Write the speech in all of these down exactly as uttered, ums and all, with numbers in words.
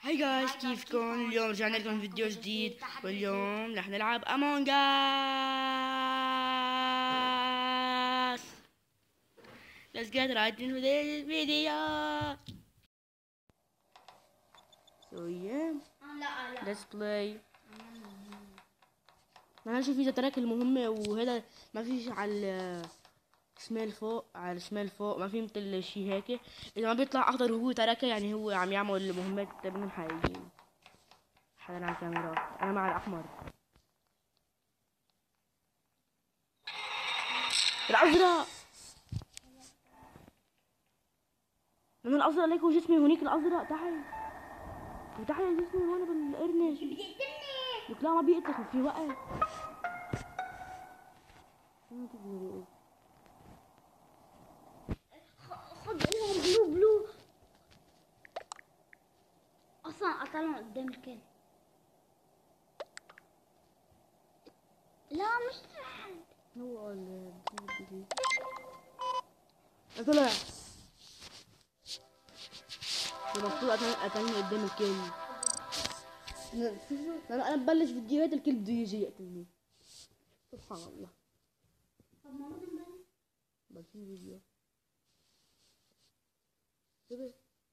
هاي جايز، كيفكم؟ اليوم رجعنا لكم فيديو جديد، واليوم رح نلعب امونج اس. Let's get right into this video. So yeah, لا لا let's play. ما نشوف اذا تراك المهمة وهذا ما فيش على الشمال فوق، على الشمال فوق ما في مثل شي هيك. اذا ما بيطلع اخضر وهو تركه يعني هو عم يعمل مهمات تبعهم حقيقيين. حدا على الكاميرات، انا مع الاحمر. الازرق، انا الازرق ليك وجسمي هونيك الازرق تحت وتحت جسمي هون بالقرنش. لك لا ما بيقتلك في وقت. خد لهم بلو بلو اصلا قتلهم قدام الكل. لا مش تحت، هو ال طلع المفروض قتلني قتلني قدام الكل. انا انا ببلش فيديوهات الكل بده يجي يقتلني. سبحان الله. طب ما بدنا نبلش. بلشين فيديو انتبه.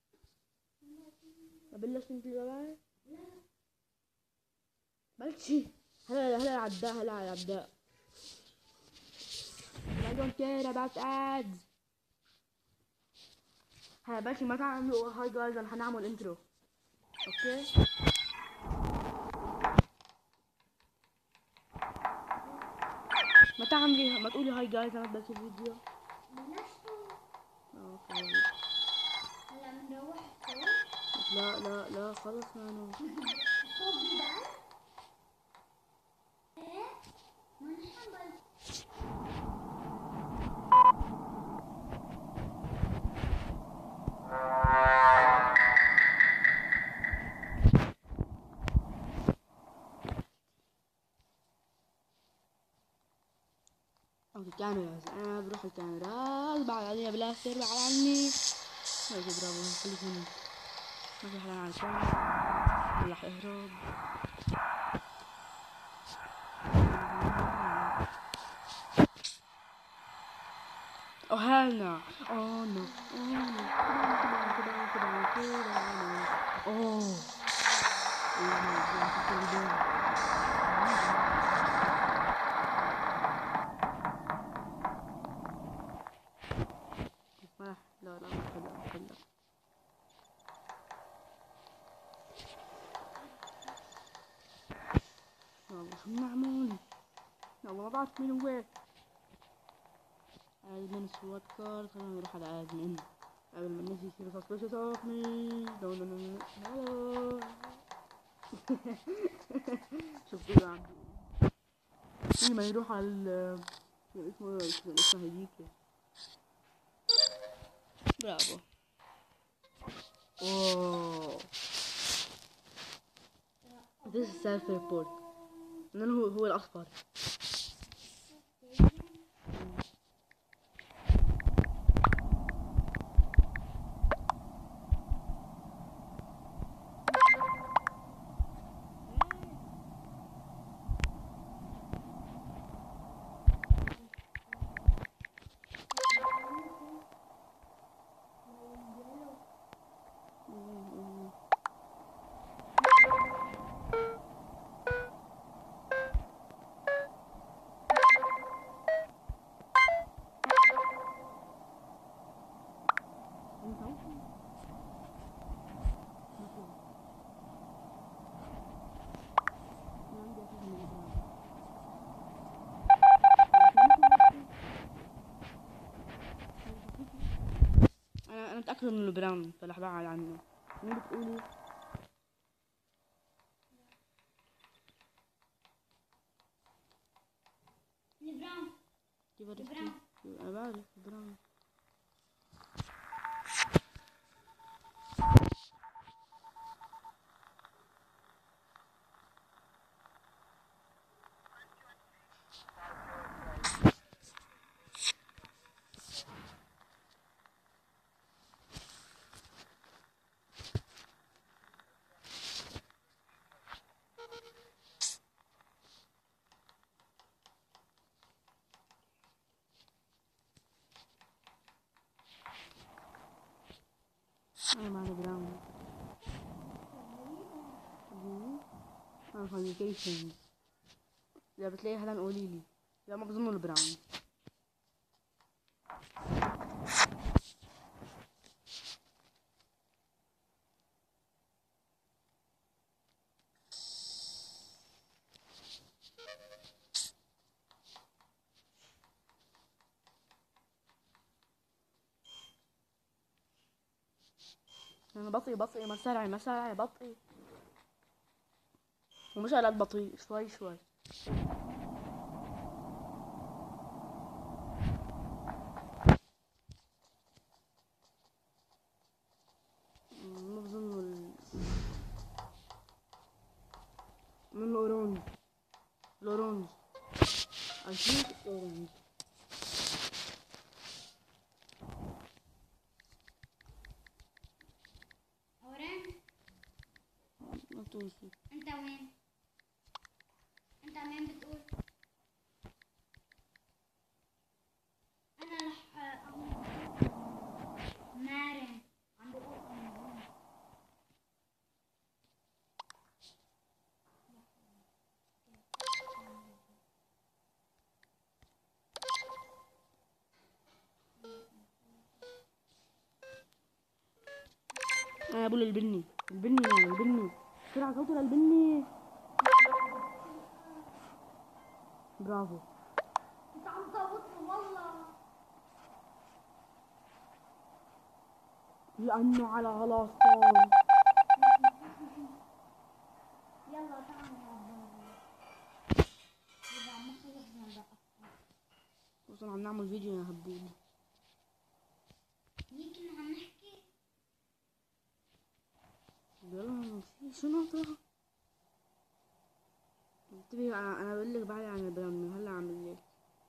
ببلش انت اللي بلشي. هلا هلا العداء، هلا على العداء. I don't care about ads. هلا بلشي، ما تعملوا هاي جايز، رح نعمل انترو. اوكي ما تعملي، ما تقولي هاي جايز انا بلش الفيديو. بلشتوا. اوكي يلا. هلا بنروح الصوت. لا لا لا خلص نانو. الصوت بيبان. ايه ما نحن بلش. اوكي كاميراز، انا بروح الكاميراز بعد عليها بلاستر بعد عني. هيك برافو خليكم. ما في حدا على الكاميرا رح اهرب. Oh hell no! Oh no! Oh no! Oh! لا لا لا خلنا خلنا. يلا شو معمول؟ يلا ما بعرف مين هو. ادمن سوات كار، خلينا نروح على ادمن قبل ما الناس يصيروا suspicious of me. No no no no. هلو. شوف كده عم بيقول ما يروح على ال اسمه اسمه اسمه هديك. برافو. اوه this is self report. انه هو هو الاصفر. انا انا متاكد انه براون فراح ابعد عنه. مين بتقولي؟ البراون. كيف عرفتي؟ انا بعرف براون. انا معنا براون انا كوميونيكيشن. اذا بتلاقي حدا قولي لي. لا ما بظن البراون. انا بطيء بطيء مسارعي مسارعي بطيء ومش قلقت بطيء شوي شوي. ما بظن ال... من الاورانج الاورانج I think الاورانج. أوران ما توصي. أنت وين؟ أنت مين بتقول؟ أنا رح أعمل مارن عم بقول أوران. انا بقول البني البني يعني البني بسرعة صوتي للبني. برافو. أنت عم تصوتني والله. لأنه على غلطان. يلا تعال يا بابا. إذا ما خلصنا بقى. اصلا عم نعمل فيديو يا هبولي. يمكن عم نحكي. يلا في شو ناطرة؟ انتبهي انا انا بقول لك بعد عن البراون من هلا عامل لك.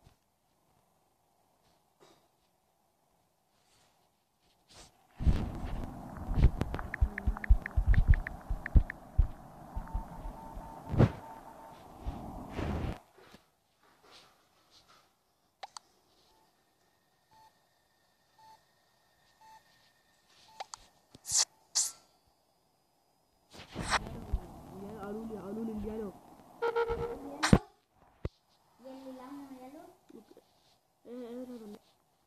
قالوا لي قالوا لي اليالو. يلي لونه يلو. ايه ايه ده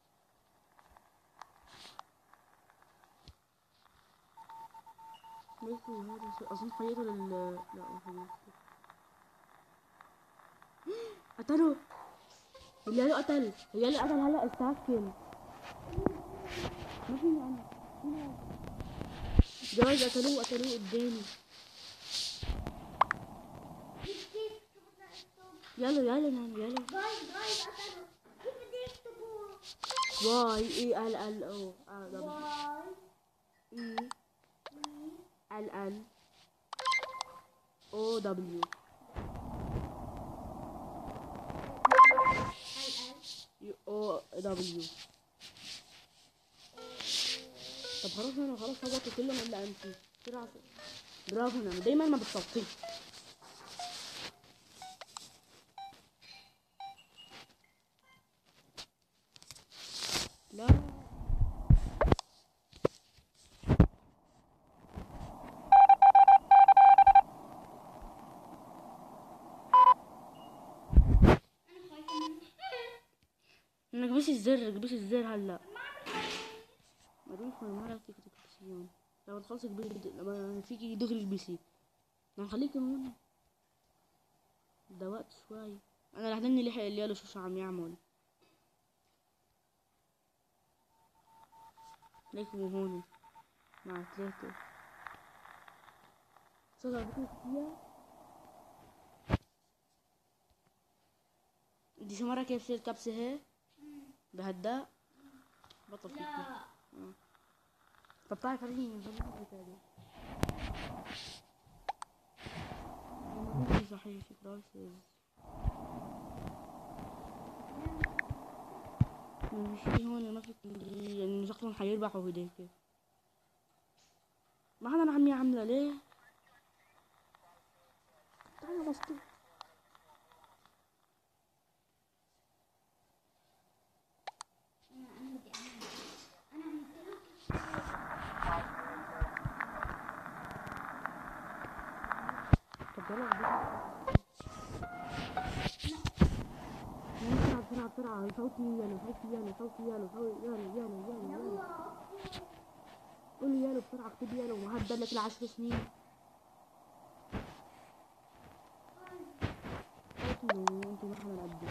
ميكو هذا شيء اظن خيطه لل لا ما خيطه. قتلوا اليالو قتل اليالو قتل هلا استاكل. ما فيني انا جواز قتلوه قتلوه قدامي. يلا يلا نعم يلا. جايز جايز قتلوا. كيف بدي يكتبوا؟ واي اي ال ال او اه دبليو واي اي اي ال ال او دبليو ال ال او دبليو. طب خلاص انا خلاص هبطوا كلهم الا انت. بسرعه برافو نعم دايما ما بتصوتي. لا انا خايفه منه. انك بس الزر اكبسي الزر هلا. ما دون خوي ما راح فيك تكبسيون. لما تخلصي البيت لما فيكي دغري البسي. ما خليكي هون. ده وقت شوي. انا رح دني لحق اليالو شو شو عم يعمل. ليكوا هون مع ثلاثة. صدق بكيف فيها. دي شو مرة كيف تصير كبسة هيك بهالداء بطل فيكي. لا طب تعرف فرجيني فرجيني كده. صحيح في كراسز. مش في هون ما في يعني شكلهم حيربحوا هديك. ما حدا عم يعملها ليه؟ تعالى بسطي. انا انا بدي اعمل. انا عملت له. يلا بسرعة بسرعة بسرعة. صوتي يالو صوتي يالو صوتي يالو صوتي يالو يالو يالو يالو. قولي يالو بسرعة، اكتب يالو وهبدأ لك العشر سنين. صوتي انتوا مرحبا قدي.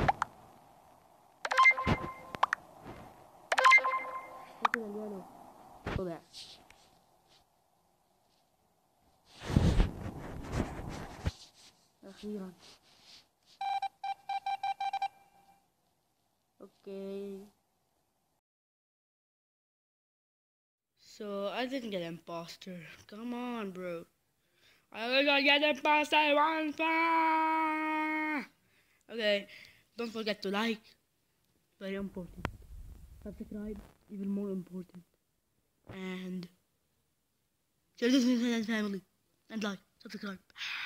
صوتي يالو طلع. أخيرا. Okay. So I didn't get imposter. Come on, bro. I didn't get imposter once more. Okay. Don't forget to like. Very important. Subscribe. Even more important. And share this with friends and family. And like. Subscribe.